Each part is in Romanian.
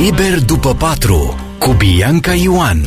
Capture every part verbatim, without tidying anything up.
Liber după patru cu Bianca Ioan.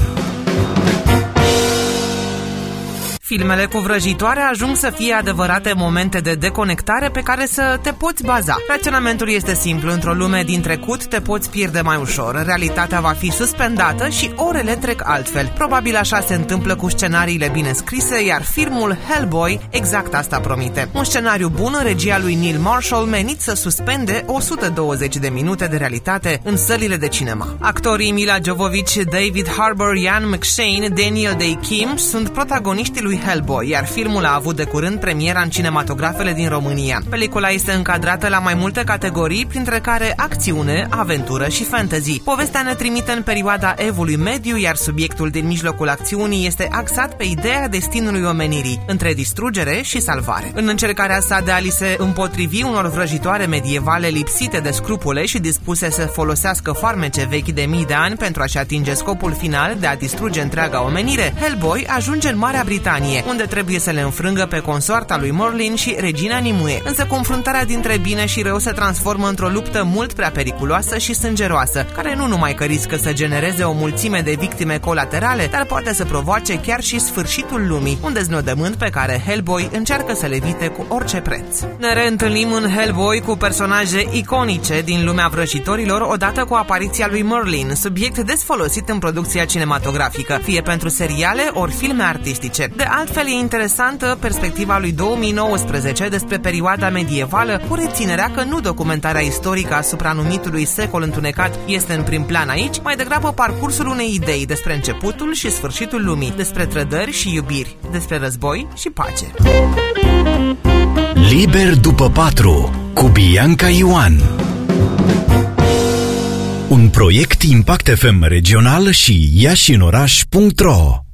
Filmele cu vrăjitoare ajung să fie adevărate momente de deconectare pe care să te poți baza. Raționamentul este simplu. Într-o lume din trecut te poți pierde mai ușor. Realitatea va fi suspendată și orele trec altfel. Probabil așa se întâmplă cu scenariile bine scrise, iar filmul Hellboy exact asta promite. Un scenariu bun în regia lui Neil Marshall, menit să suspende o sută douăzeci de minute de realitate în sălile de cinema. Actorii Mila Jovovich, David Harbour, Ian McShane, Daniel Day-Kim sunt protagoniștii lui Hellboy, iar filmul a avut de curând premiera în cinematografele din România. Pelicula este încadrată la mai multe categorii, printre care acțiune, aventură și fantasy. Povestea ne trimite în perioada Evului Mediu, iar subiectul din mijlocul acțiunii este axat pe ideea destinului omenirii, între distrugere și salvare. În încercarea sa de a li se împotrivi unor vrăjitoare medievale lipsite de scrupule și dispuse să folosească farmece vechi de mii de ani pentru a-și atinge scopul final de a distruge întreaga omenire, Hellboy ajunge în Marea Britanie, unde trebuie să le înfrângă pe consoarta lui Merlin și regina Nimue. Însă confruntarea dintre bine și rău se transformă într-o luptă mult prea periculoasă și sângeroasă, care nu numai că riscă să genereze o mulțime de victime colaterale, dar poate să provoace chiar și sfârșitul lumii, un deznodământ pe care Hellboy încearcă să-l evite cu orice preț. Ne reîntâlnim în Hellboy cu personaje iconice din lumea vrăjitorilor, odată cu apariția lui Merlin, subiect des folosit în producția cinematografică, fie pentru seriale ori filme artistice. De altfel, e interesantă perspectiva lui două mii nouăsprezece despre perioada medievală, cu reținerea că nu documentarea istorică asupra numitului secol întunecat este în prim plan aici, mai degrabă parcursul unei idei despre începutul și sfârșitul lumii, despre trădări și iubiri, despre război și pace. Liber după patru cu Bianca Ioan. Un proiect Impact F M regional și iașinoraș punct ro.